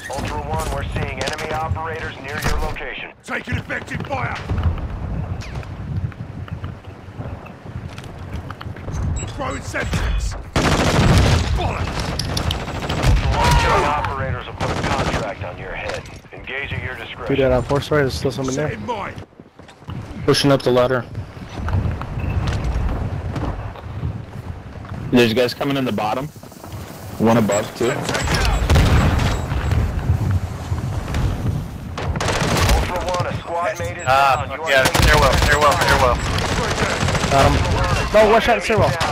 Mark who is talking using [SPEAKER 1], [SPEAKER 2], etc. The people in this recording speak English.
[SPEAKER 1] Ultra One, we're seeing enemy operators near your location.
[SPEAKER 2] Taking effective fire! Throwing semtex! Bollocks!
[SPEAKER 1] Ultra One, killing operators will put a contract on your head. Engage at your discretion.
[SPEAKER 3] Do that on force right, there's still someone
[SPEAKER 2] Set
[SPEAKER 3] there.
[SPEAKER 2] in mine!
[SPEAKER 4] Pushing up the ladder. There's guys coming in the bottom. One above, too.
[SPEAKER 2] Semtex out!
[SPEAKER 1] Ultra One, a squad mate is down. You are
[SPEAKER 5] Yeah, stairwell.
[SPEAKER 3] Got him. No, one shot, zero.